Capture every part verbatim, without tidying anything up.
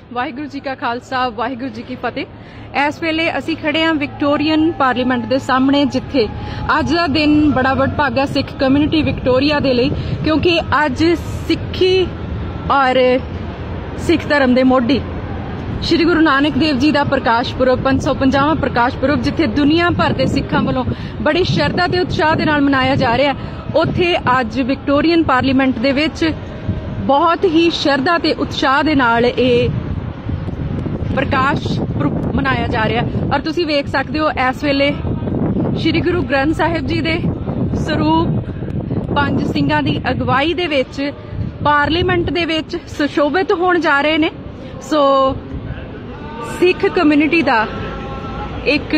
वाहिगुरू जी का खालसा वाहिगुरू जी की फतेह। इस वेले असी खड़े हाँ विक्टोरियन पार्लीमेंट के सामने, जिथे अज का दिन बड़ा वडभागा सिख कम्यूनिटी विक्टोरिया दे लई, क्योंकि अज सिक्खी और सिख धर्म के मोढी श्री गुरु नानक देव जी का प्रकाश पुरब पांच सौ पंजावां प्रकाश पुरब जिथे दुनिया भर के सिखां वालों बड़ी शरधा ते उत्साह के नाल मनाया जा रहा है, उत्थे अज विक्टोरियन पार्लीमेंट दे विच बहुत ही शरधा ते उत्साह के नाल ये प्रकाश पुरब मनाया जा रहा है। और तुसीं वेख सकते हो इस वेले श्री गुरु ग्रंथ साहिब जी दे स्वरूप पंज सिंघां दी अगवाई दे विच पार्लीमेंट दे विच सुशोभित होण जा रहे ने। सो सिख कम्यूनिटी दा एक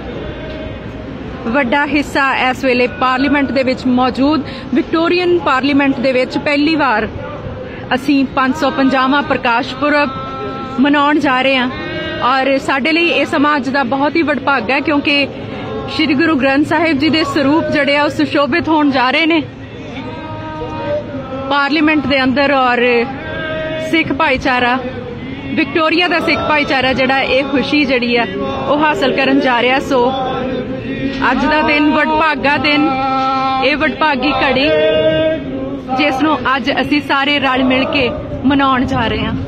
वड्डा हिस्सा इस वेले पार्लीमेंट दे विच मौजूद। विक्टोरियन पार्लीमेंट दे विच पहली बार असी पांच सौ पंजावां प्रकाश पुरब मनाउण जा रहे हैं और साडे लई इह समां अज दा बहुत ही वडभागा है, क्योंकि श्री गुरु ग्रंथ साहिब जी दे स्वरूप जिहड़े आ सुशोभित होण जा रहे ने पार्लीमेंट दे अंदर। और सिख भाईचारा विक्टोरिया दा सिख भाईचारा जिहड़ा ये खुशी जिहड़ी है वह हासिल करन जा रहा। सो अज दा दिन वडभागा दिन, ये वडभागी घड़ी जिस नूं अज असी सारे रल मिल के मनाउण जा रहे हैं।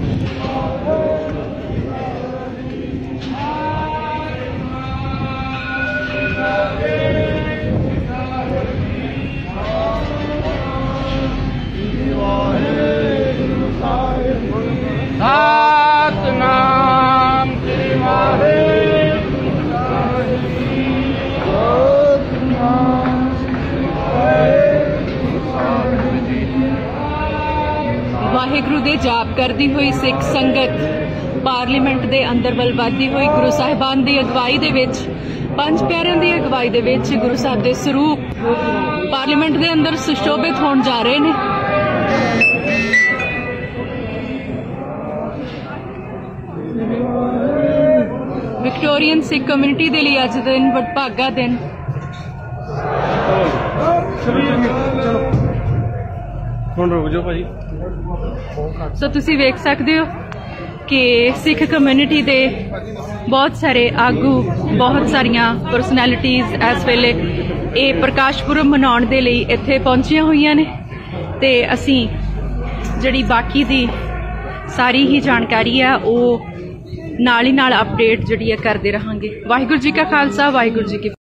सतनाम श्री वाहिगुरू वाहिगुरू दे जाप करदी हुई सिख संगत पार्लीमेंट दे अंदर वल वधदी हुई गुरु साहिबान दी अगवाई दे विच पंज प्यारिਆਂ दी अगवाई दे विच गुरु साहब दे स्वरूप पार्लीमेंट दे अंदर सुशोभित होण जा रहे ने। विक्टोरियन सिख कम्यूनिटी दे लिए अज दिन वडभागा दिन। सो तुसी वेख सकते हो कि सिख कम्यूनिटी दे बहुत सारे आगू, बहुत सारिया परसनैलिटीज इस वेले ये प्रकाश पुरब मनाउण दे लई इत्थे पहुंचिया हुई ने, ते असी जिहड़ी बाकी दी सारी ही जानकारी है वो नाल ही नाल अपडेट जिहड़ी है करदे रहांगे। वाहिगुरू जी का खालसा वाहिगुरू जी की